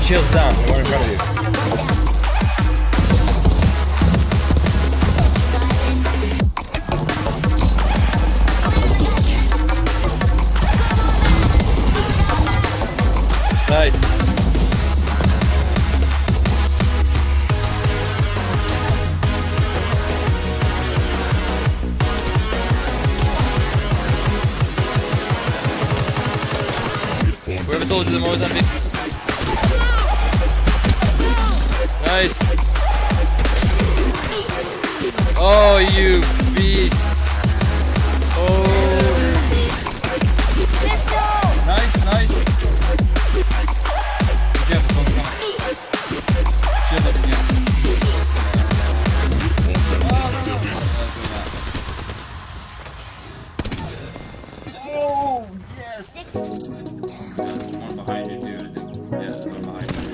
shield's down. The one in front of you. Nice. Whoever told you the most epic. Nice. Oh, you beast. Oh. Nice, nice. Oh, yes. One behind you, dude. Yeah, there's one behind you.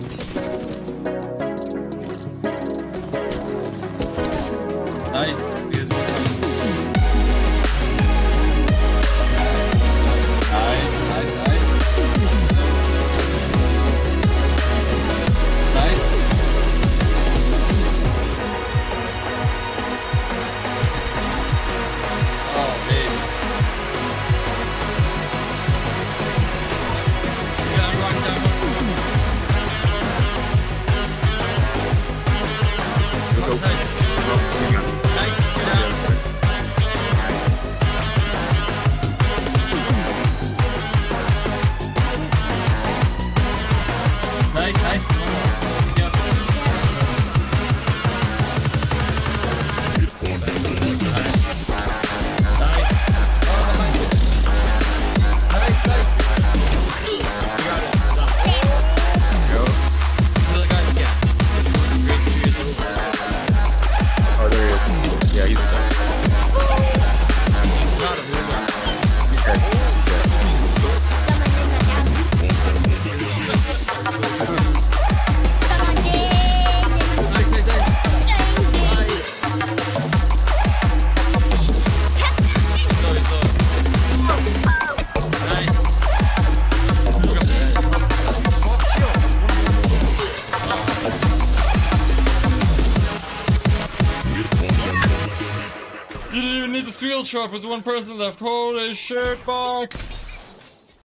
Nice. Here's one. Nice, nice, nice. Nice. Oh, baby. You gotta rock that one. Nice. Nice. Get out. Nice, nice. Yep. Nice. Oh, behind you. Nice, nice. You got it. Stop. Go. The other guy's again. Oh, there he is. Yeah, he's inside. Got him. He's dead. Nice, nice, nice. Nice. Sorry, sorry. Nice. You didn't even need the field shop with one person left. Holy shit box.